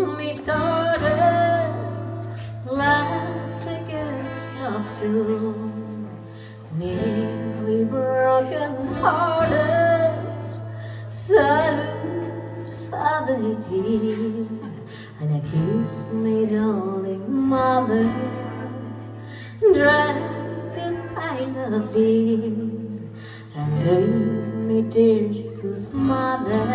me started, left the gates of doom, nearly broken-hearted. Salute, Father dear, and a kiss me, darling mother. Drank a pint of beer and gave me tears to mother.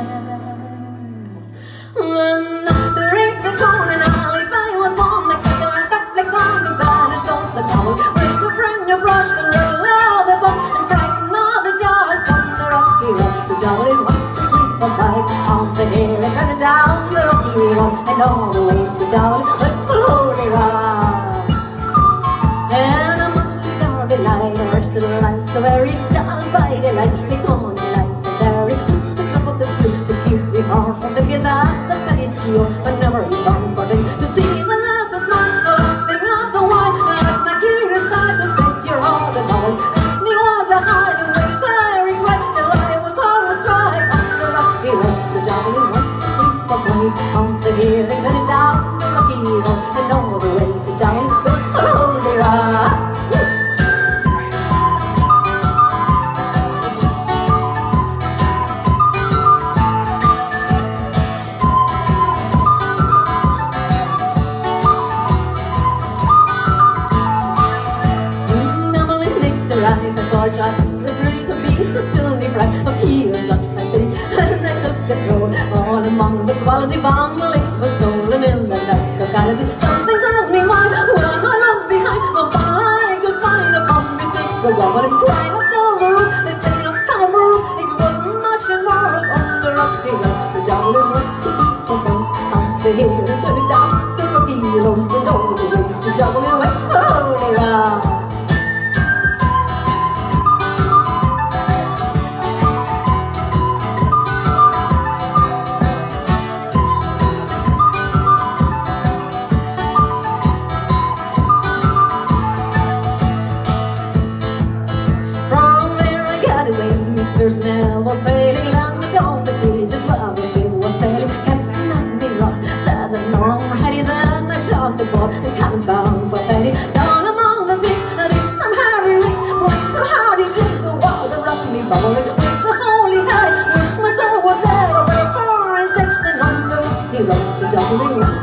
Then after the corner alley, if I was born, the kicker and stuck like on the banish goes the collar. With a friend of brush and roll all the bus and frighten all the dogs on the rocky road. The double in 1, 2, 3, 4, 5 on the hill and turn it down the rocky road and all the way to Dublin with the holy rock. And a monkey dark the light, the rest of the life so very startled by the light. Makes one light and there it took the trouble to flute to keep me hard from the get out the petty skill. But never is wrong for them to see the last of smart, the last thing of the wine. And at my curious side to set your heart and all. It was a hiding place, I regret the lie was always dry. On the rocky road to Dublin, 1, 2, 3, 4, 5 on the hill and turn it down the rocky road and all the way to Dublin with the holy rock. Shots, the bruise of beasts will soon be fried. A few such friendly, and I took a stroll all among the quality bomb. The leaf was stolen in the night locality. Something crossed me mind when I looked behind. Oh, I could find a combi stick, the woman and twang of silver root. It's a little kind of room. It wasn't much and more on the rocky road. The Dublin road to keep the friends on the hill and turn it down the rocky road and all the way to Dublin with the holy rock. There's never failing land beyond the bridges while the ship was sailing. Captain Admiral, that's a long heady then I shot the ball and can't found for Betty. Down among the pigs, I did some hairy wings, went some hardy jigs, the water rocked me bubbling with the holy high. Wish my soul was there away for instead, and on the rocky road to Dublin.